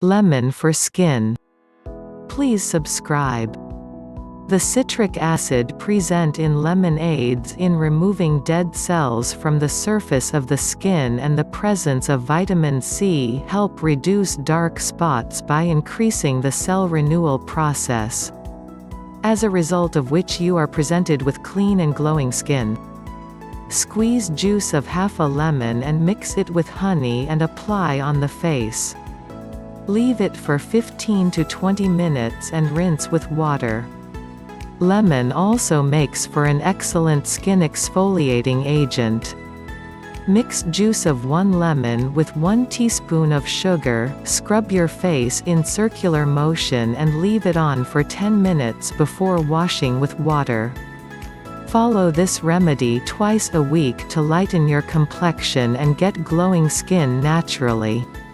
Lemon for skin. Please subscribe. The citric acid present in lemon aids in removing dead cells from the surface of the skin, and the presence of vitamin C help reduce dark spots by increasing the cell renewal process, as a result of which you are presented with clean and glowing skin. Squeeze juice of half a lemon and mix it with honey and apply on the face. Leave it for 15 to 20 minutes and rinse with water. Lemon also makes for an excellent skin exfoliating agent. Mix juice of 1 lemon with 1 teaspoon of sugar, scrub your face in circular motion and leave it on for 10 minutes before washing with water. Follow this remedy twice a week to lighten your complexion and get glowing skin naturally.